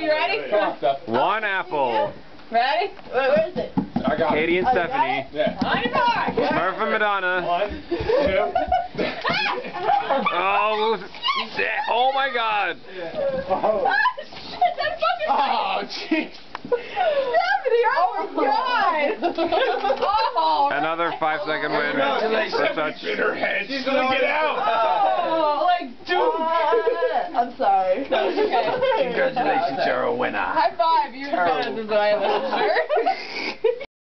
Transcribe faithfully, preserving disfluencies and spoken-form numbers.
You ready? Come on. One apple. Ready? Wait, where is it? I got Katie and Oh, Stephanie. Yeah. On your mark. Murph and Madonna. One, two. Oh, oh my God. Oh, Shit, that fucking oh jeez. Stephanie, oh my God. Oh. Another five second win. First touch. In her head. She's gonna get out. Oh, like, dude. Uh, I'm sorry. No, it's okay. Congratulations, you're a winner. High five. You're better than I am. Sure.